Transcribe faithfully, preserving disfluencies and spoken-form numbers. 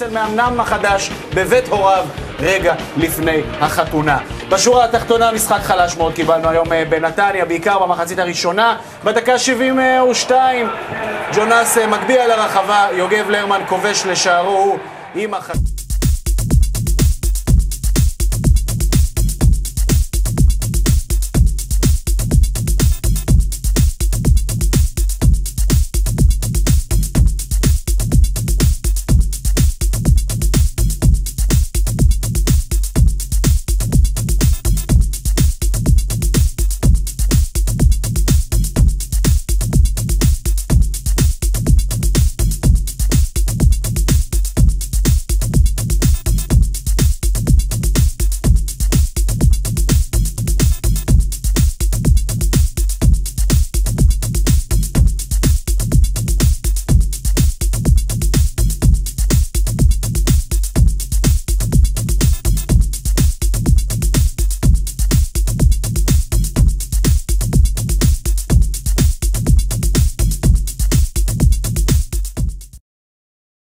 אצל מאמנם החדש בבית הוריו רגע לפני החתונה. בשורה התחתונה משחק חלש מאוד קיבלנו היום בנתניה, בעיקר במחצית הראשונה. בדקה שבעים ושתיים ג'ונס מגביה לרחבה, יוגב לרמן כובש לשערו עם החתונה.